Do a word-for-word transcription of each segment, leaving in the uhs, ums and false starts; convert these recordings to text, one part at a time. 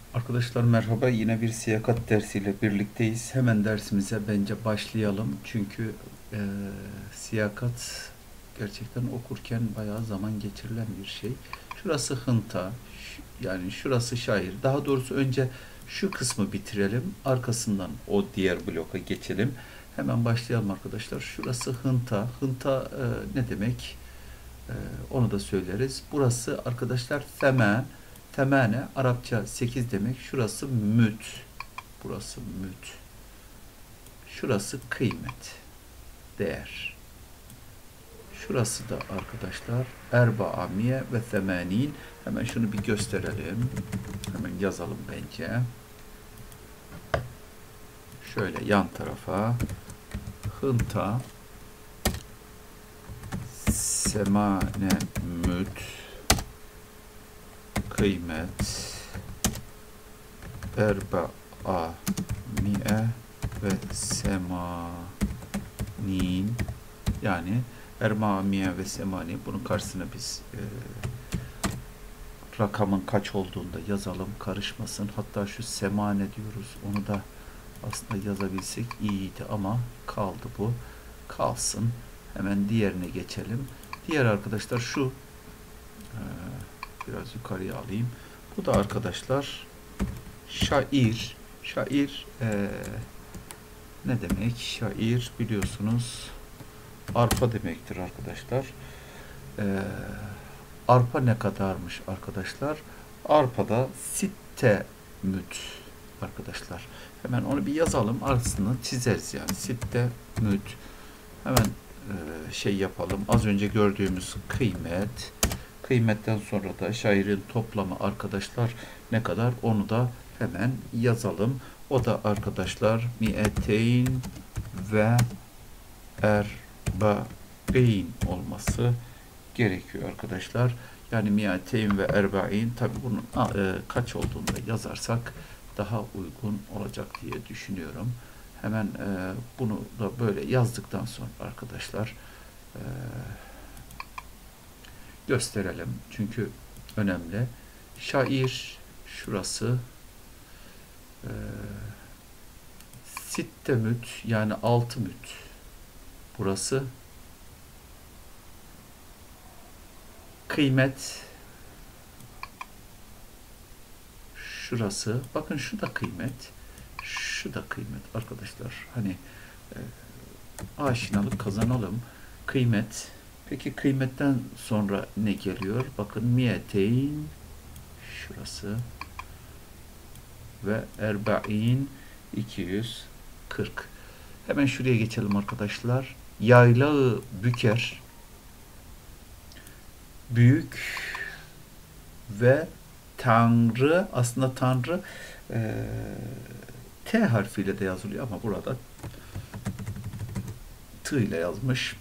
Arkadaşlar merhaba. Yine bir siyakat dersiyle birlikteyiz. Hemen dersimize bence başlayalım. Çünkü e, siyakat gerçekten okurken bayağı zaman geçirilen bir şey. Şurası hınta, ş- yani şurası şair. Daha doğrusu önce şu kısmı bitirelim. Arkasından o diğer bloka geçelim. Hemen başlayalım arkadaşlar. Şurası hınta. Hınta e, ne demek? E, onu da söyleriz. Burası arkadaşlar femen. Temane Arapça sekiz demek. Şurası müt. Burası müt. Şurası kıymet. Değer. Şurası da arkadaşlar erbaamiye ve semanin. Hemen şunu bir gösterelim. Hemen yazalım bence. Şöyle yan tarafa. Hınta semane müt kıymet erba'a mi'e ve semanin, yani erba'a mi'e ve semani, bunun karşısına biz e, rakamın kaç olduğunu da yazalım, karışmasın. Hatta şu semane diyoruz, onu da aslında yazabilsek iyiydi ama kaldı bu. Kalsın. Hemen diğerine geçelim. Diğer arkadaşlar şu, e, biraz yukarıya alayım. Bu da arkadaşlar şair. Şair e, ne demek? Şair biliyorsunuz arpa demektir arkadaşlar. E, arpa ne kadarmış arkadaşlar? Arpada sitte müt arkadaşlar. Hemen onu bir yazalım. Arasını çizeriz yani. Sitte müt. Hemen e, şey yapalım. Az önce gördüğümüz kıymet. Kıymetten sonra da şairin toplamı arkadaşlar ne kadar? Onu da hemen yazalım. O da arkadaşlar mi'eteyn ve erba'in olması gerekiyor arkadaşlar. Yani mi'eteyn ve erba'in, tabi bunun e, kaç olduğunu da yazarsak daha uygun olacak diye düşünüyorum. Hemen e, bunu da böyle yazdıktan sonra arkadaşlar e, gösterelim. Çünkü önemli. Şair şurası e, sitte müt, yani altı müt. Burası kıymet şurası. Bakın şu da kıymet. Şu da kıymet arkadaşlar. Hani e, aşinalık kazanalım. Kıymet. Peki kıymetten sonra ne geliyor? Bakın miyeteyn şurası ve erba'in iki yüz kırk. Hemen şuraya geçelim arkadaşlar. Yaylağı büker büyük ve Tanrı, aslında Tanrı e, T harfiyle de yazılıyor ama burada T ile yazmış.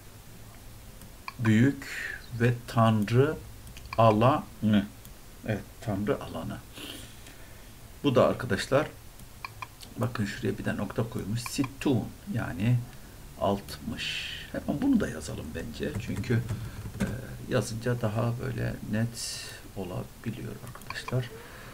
Büyük ve Tanrı alanı. Evet, Tanrı alanı. Bu da arkadaşlar bakın şuraya bir de nokta koymuş. Sittun, yani altmış. Hemen bunu da yazalım bence. Çünkü e, yazınca daha böyle net olabiliyor arkadaşlar.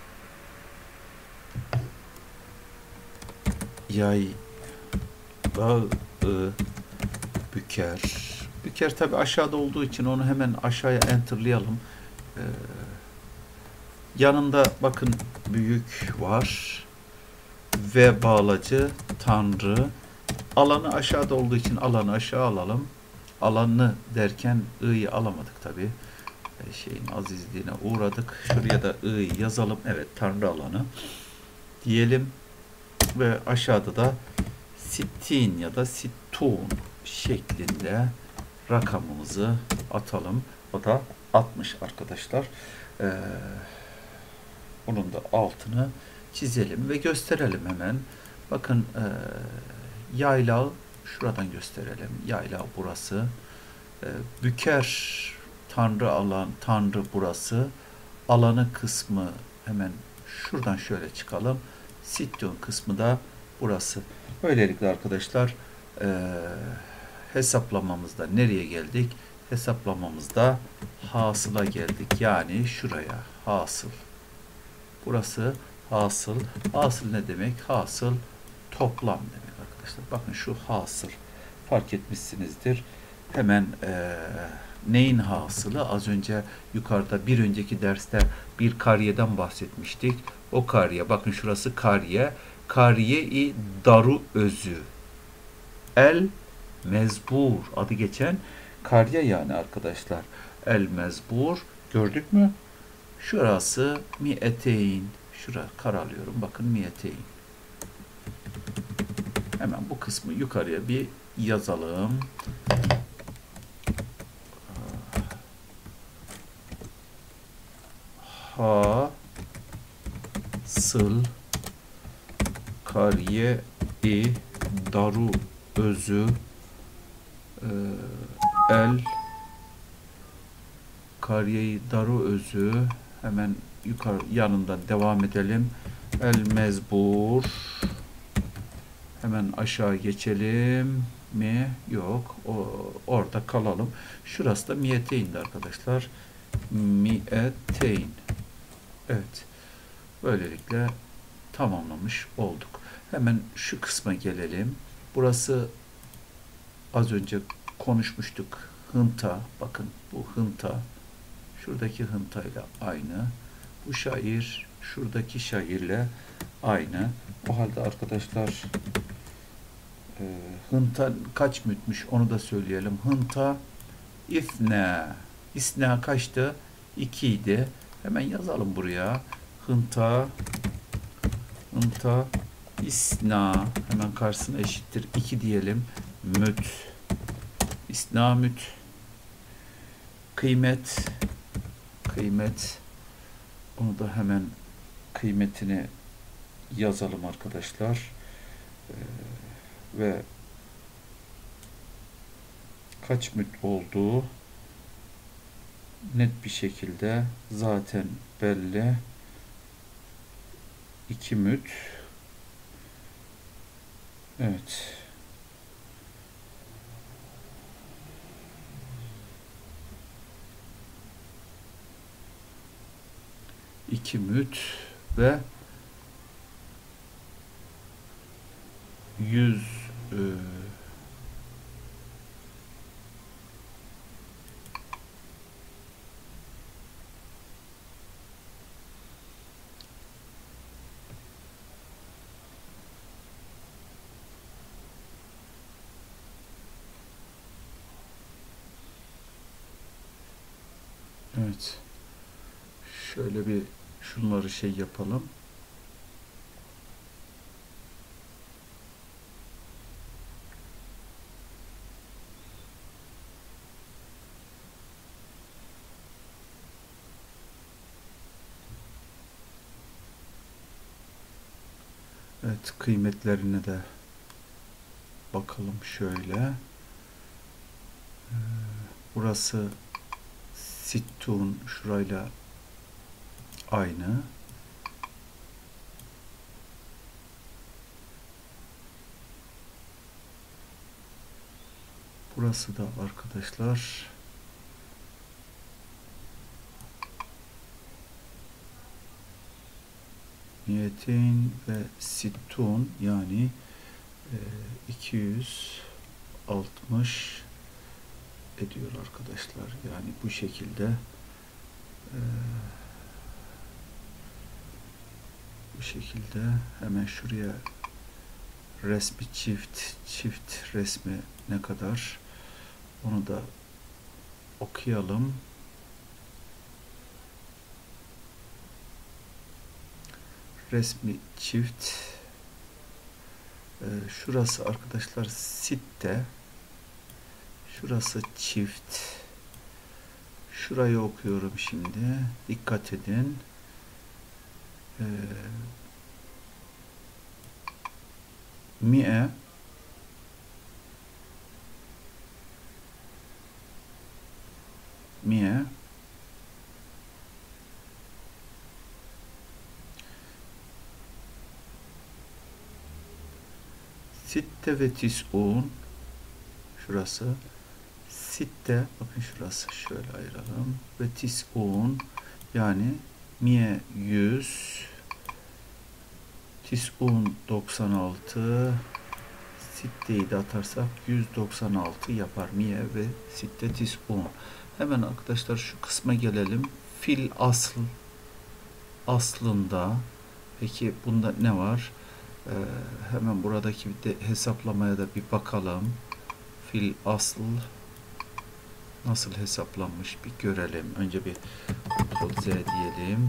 Yay bağı büker. Büker tabi aşağıda olduğu için onu hemen aşağıya enterlayalım. Ee, yanında bakın büyük var. Ve bağlacı Tanrı. Alanı aşağıda olduğu için alanı aşağı alalım. Alanı derken i'yi alamadık tabi. Ee, şeyin azizliğine uğradık. Şuraya da i'yi yazalım. Evet, Tanrı alanı diyelim. Ve aşağıda da sittin ya da sittun şeklinde rakamımızı atalım. O da altmış arkadaşlar. Ee, bunun da altını çizelim ve gösterelim hemen. Bakın e, yaylağı şuradan gösterelim. Yaylağı burası. E, büker Tanrı alan, Tanrı burası. Alanı kısmı hemen şuradan şöyle çıkalım. Sittun kısmı da burası. Böylelikle arkadaşlar e, hesaplamamızda nereye geldik? Hesaplamamızda hasıla geldik. Yani şuraya hasıl. Burası Hasıl. Hasıl ne demek? Hasıl toplam demek arkadaşlar. Bakın şu hasıl. Fark etmişsinizdir. Hemen e, neyin hasılı? Az önce yukarıda bir önceki derste bir kariyeden bahsetmiştik. O kariye. Bakın şurası kariye. Kariye-i daru özü. El mezbur. Adı geçen kariye yani arkadaşlar. El mezbur. Gördük mü? Şurası mi'eteyn. Şura karalıyorum. Bakın mi'eteyn. Hemen bu kısmı yukarıya bir yazalım. Ha sıl kariye i daru özü e, el kariye-i daru özü hemen yukarı yanından devam edelim. El mezbur hemen aşağı geçelim mi? Yok. O, orada kalalım. Şurası da miyeteyn'di arkadaşlar. Miyeteyn. Evet. Böylelikle tamamlamış olduk. Hemen şu kısma gelelim. Burası az önce konuşmuştuk. Hınta. Bakın bu hınta. Şuradaki hıntayla aynı. Bu şair şuradaki şairle aynı. O halde arkadaşlar e, hınta kaç mütmüş onu da söyleyelim. Hınta ifne. İsna kaçtı? iki idi. Hemen yazalım buraya. Hınta hınta isna hemen karşısına eşittir iki diyelim. Müt isna müt kıymet kıymet onu da hemen kıymetini yazalım arkadaşlar. Ee, ve kaç müt olduğu net bir şekilde zaten belli. iki müt. Evet. iki müt ve yüz e, evet. Şöyle bir şunları şey yapalım. Evet, kıymetlerine de bakalım şöyle. Burası sittun şurayla aynı. Burası da arkadaşlar miyetin ve sittun yani e, iki yüz altmış ediyor arkadaşlar. Yani bu şekilde e, bu şekilde hemen şuraya resmi çift çift resmi ne kadar onu da okuyalım. Resmi çift e, şurası arkadaşlar sitte, şurası çift, şurayı okuyorum şimdi, dikkat edin. e, mi'e mi'e sitte ve tis'un şurası sitte, bakın şurası şöyle ayıralım ve tis'un yani mi'e yüz Tis'un doksan altı. Sitteyi de atarsak yüz doksan altı yapar. Miye ve sitte tis'un. Hemen arkadaşlar şu kısma gelelim. Fil asl. Aslında. Peki bunda ne var? Ee, hemen buradaki de hesaplamaya da bir bakalım. Fil asl nasıl hesaplanmış bir görelim. Önce bir Ctrl Z diyelim.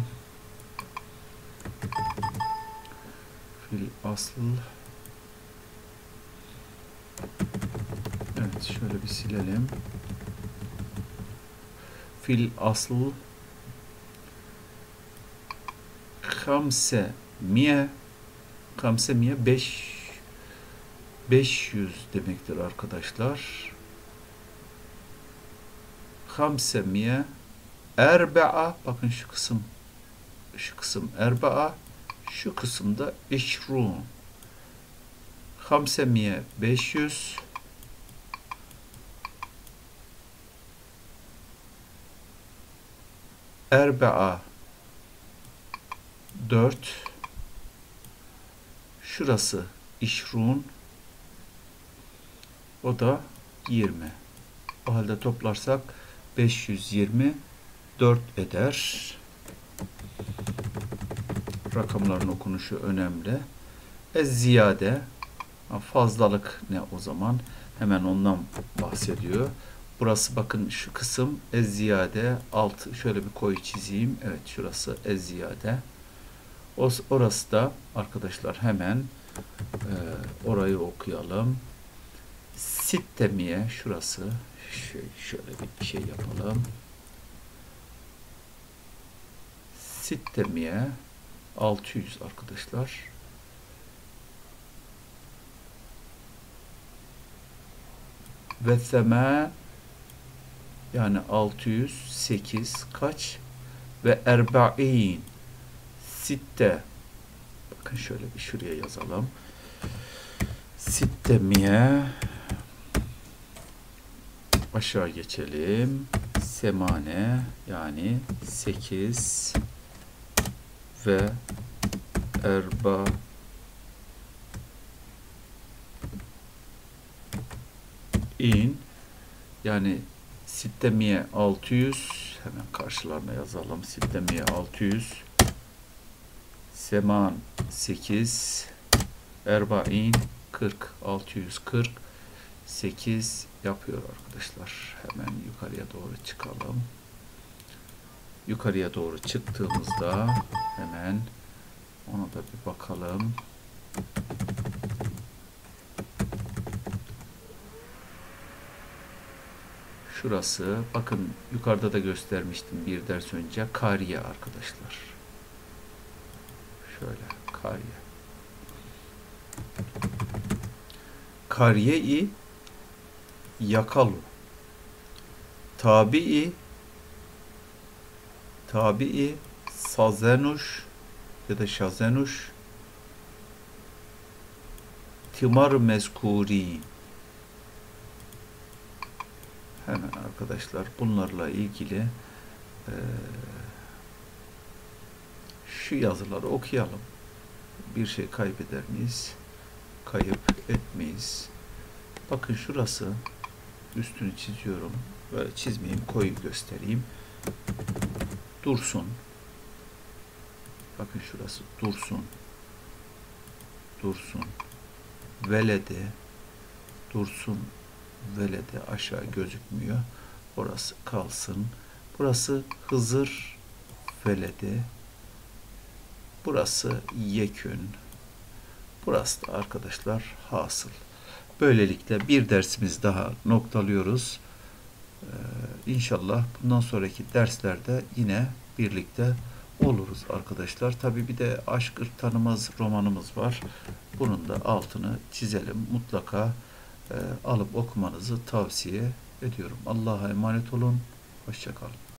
Fil asl. Evet, şöyle bir silelim. Fil asl Hamse miye Hamse miye beş beş yüz demektir arkadaşlar. Hamse miye erba'a, bakın şu kısım şu kısım erba'a, şu kısımda işrun. Hamse miye beş yüz, erba'a dört, şurası işrun, o da yirmi. O halde toplarsak beş yüz yirmi dört eder. Rakamların okunuşu önemli. E ziyade, fazlalık ne o zaman? Hemen ondan bahsediyor. Burası bakın şu kısım e ziyade, altı şöyle bir koyu çizeyim. Evet, şurası e ziyade. Orası da arkadaşlar hemen e, orayı okuyalım. Sittemiye, şurası şöyle, şöyle bir şey yapalım. Sittemiye altı yüz arkadaşlar. Ve seme yani altı yüz sekiz kaç? Ve erba'in sitte, bakın şöyle bir şuraya yazalım. Sittemiye, aşağı geçelim. Semane yani sekiz ve erba in yani sittemiye altı yüz, hemen karşılarına yazalım. Sittemiye altı yüz, seman sekiz, erbain kırk, altı yüz kırk sekiz yapıyor arkadaşlar. Hemen yukarıya doğru çıkalım. Yukarıya doğru çıktığımızda hemen ona da bir bakalım. Şurası, bakın yukarıda da göstermiştim bir ders önce, kariye arkadaşlar. Şöyle kariye. Kariye-i yakalu. Tabii tabii sazenuş ya da şazenuş timar mezkuri. Hemen arkadaşlar bunlarla ilgili e, şu yazıları okuyalım. Bir şey kaybeder miyiz? Kayıp etmeyiz. Bakın şurası, üstünü çiziyorum. Böyle çizmeyeyim, koyu göstereyim. Dursun. Bakın şurası dursun. Dursun. Velede. Dursun. Velede aşağı gözükmüyor. Orası kalsın. Burası Hızır velede. Burası yekün. Burası da arkadaşlar hasıl. Böylelikle bir dersimiz daha noktalıyoruz. Ee, İnşallah bundan sonraki derslerde yine birlikte oluruz arkadaşlar. Tabii bir de Aşk Irk Tanımaz romanımız var. Bunun da altını çizelim. Mutlaka e, alıp okumanızı tavsiye ediyorum. Allah'a emanet olun. Hoşça kalın.